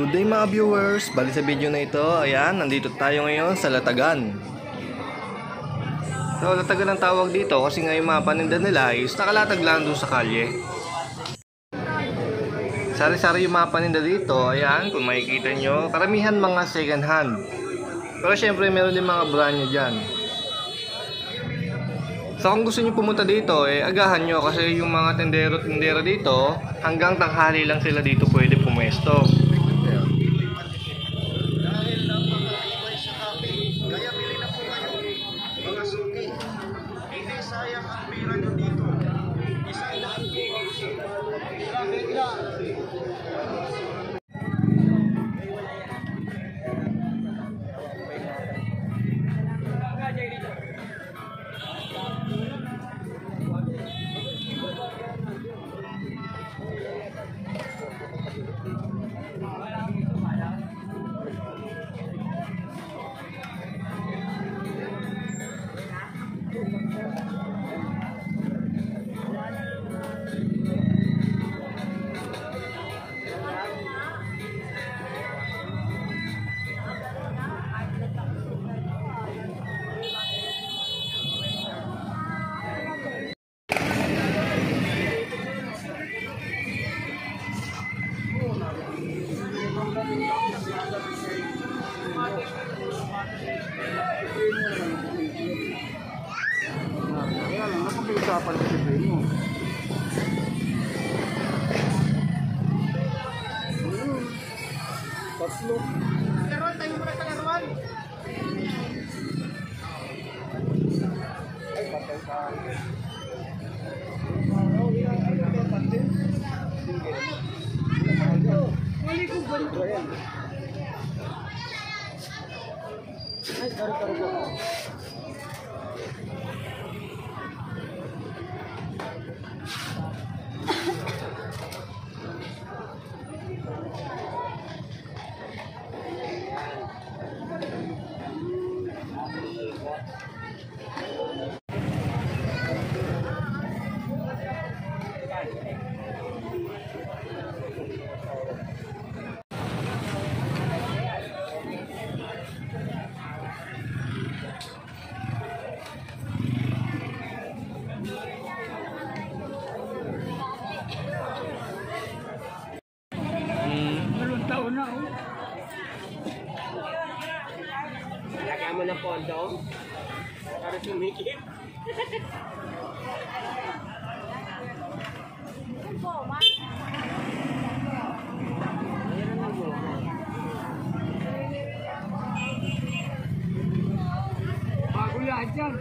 Good day mga viewers, bali sa video na ito, ayan, nandito tayo ngayon sa Latagan. So Latagan ang tawag dito kasi nga yung mga paninda nila is nakalatag lang doon sa kalye. Sari-sari yung mga paninda dito, ayan, kung makikita nyo, karamihan mga second hand. Pero syempre meron din mga brand nyo dyan. So kung gusto nyo pumunta dito, agahan nyo kasi yung mga tendero-tendera dito, hanggang tanghali lang sila dito pwede pumwesto. Sayang ang pera nyo dito. Isang daan po. Napag-uusapan kasi mo. Tatlo. Laruan tayo muna sa laruan. Ay, patay ka. Mali ko ba ito? Ay, karo-karo ko. Lagyan mo ng pondo para sumikip. Bago lahat yan.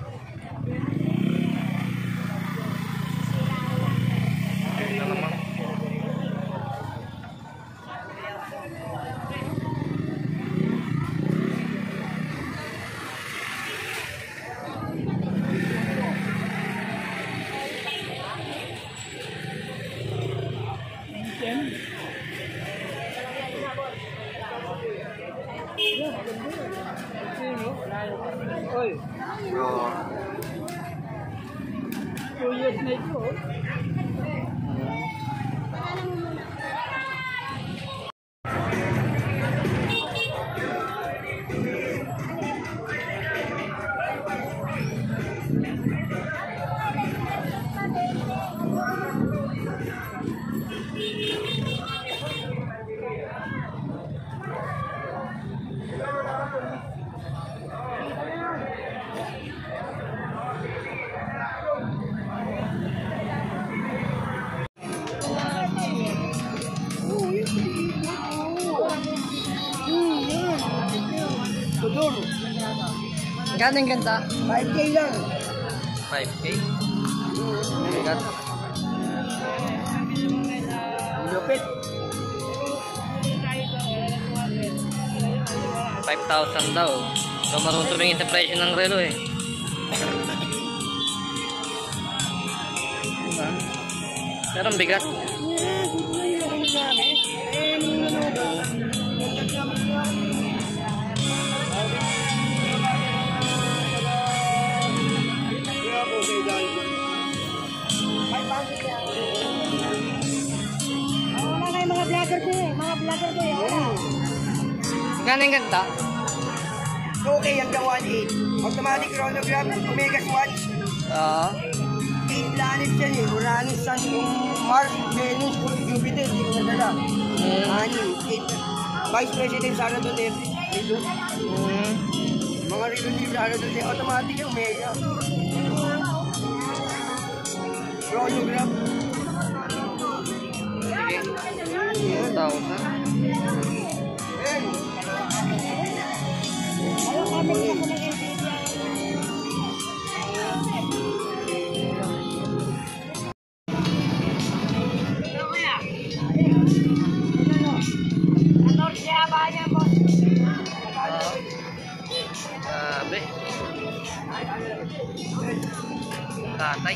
Oy. 2 years na ito. Ganang ganda? 5K lang. 5K? Lupit. 5,000 daw. So marunong tumingin sa presyo ng relo eh. Pero ang bigat. Mga vlogger ko eh. Gano'n yung ganda? Okay, hanggang 1.8. Automatic chronograph, Omega Swatch. Oo. 8 planets yan eh. Uranus, Sun, Mars, Venus, Jupiter. Hindi ko nadala. Ani, 8. Vice President Sara Duterte. Ito. Mga relo ni Sara Duterte. Automatic yung Omega. Chronograph. Sige. 2,000. Grabe. Tatay.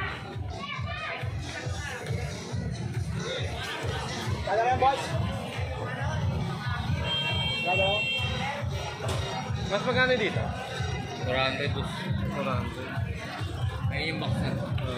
Kala yan, boys. Mas magkano dito? 400 boss. 400. Ay, yung box na.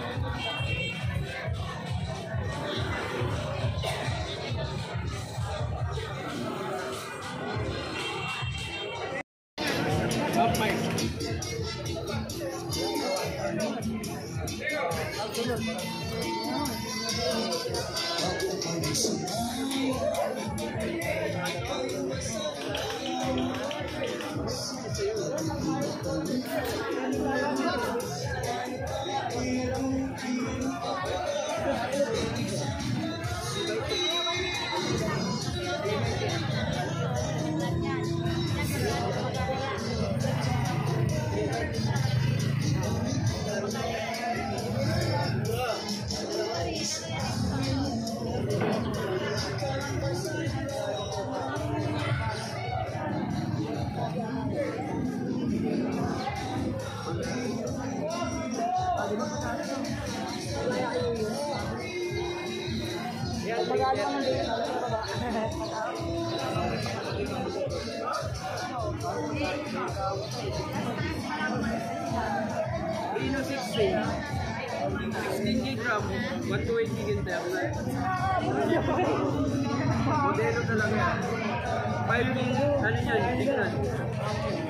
Reno 16. 16 gig RAM, 128 gig internet. Modelo talaga yan. 5 gig, ano yan, tignan.